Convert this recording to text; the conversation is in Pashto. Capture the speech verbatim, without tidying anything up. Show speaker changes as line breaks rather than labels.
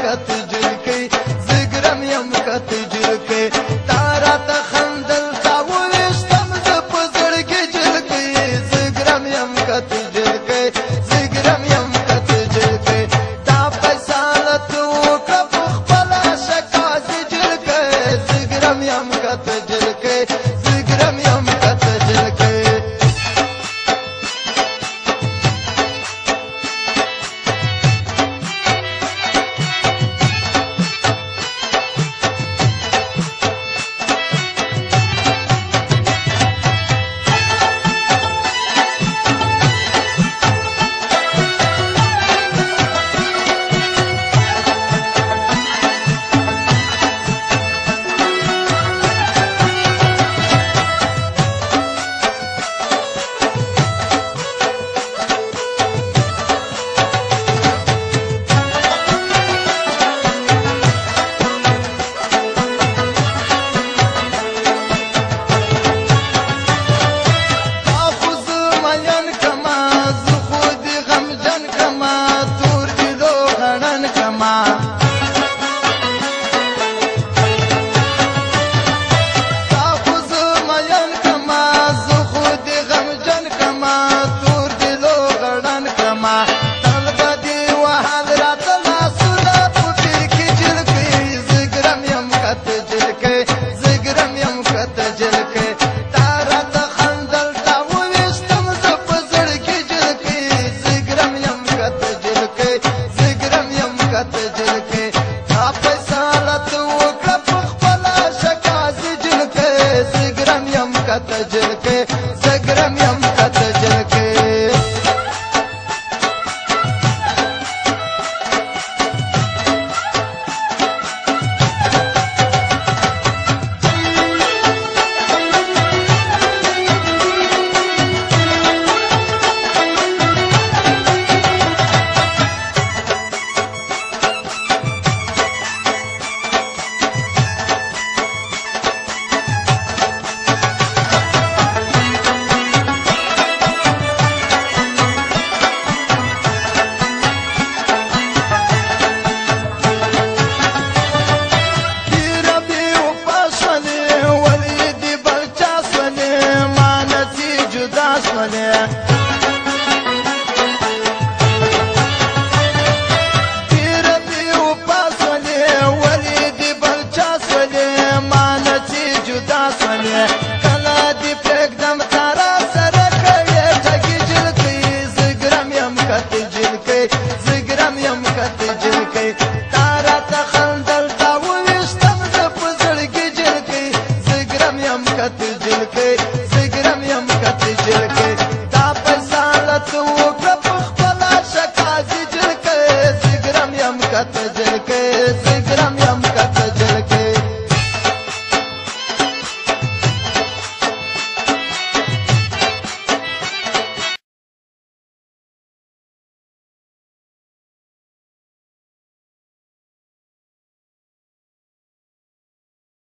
کت جلکی زګرم یم کت جلکی تارا ته خندل تا وشتم ز په زړګي جلکی زګرم یم کت جلکی زګرم یم کت جلکی تا فیصلت وکړه په خپله شکاز جلکی زګرم یم کت جلکی زګرم یم کت جلکی زګرم یم کت جلکی زګرم یم کت جلکی تارا ته خندل تا وشتم ز په زړګي جلکی زګرم یم کت جلکی زګرم یم کت جلکی تا فیصلت وکړه په خپله شکاز جلکی زګرم یم کت جلکی